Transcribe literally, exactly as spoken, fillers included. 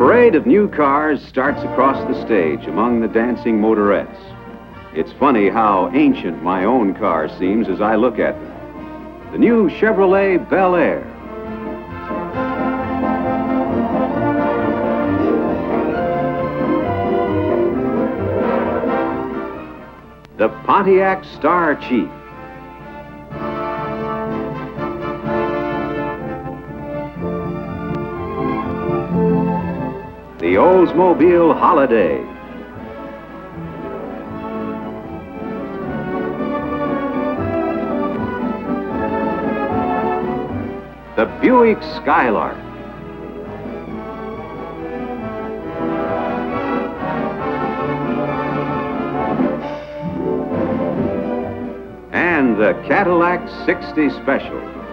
parade of new cars starts across the stage among the dancing motorettes. It's funny how ancient my own car seems as I look at them. The new Chevrolet Belair. The Pontiac Star Chief. The Oldsmobile Holiday. The Buick Skylark. And the Cadillac Sixty Special.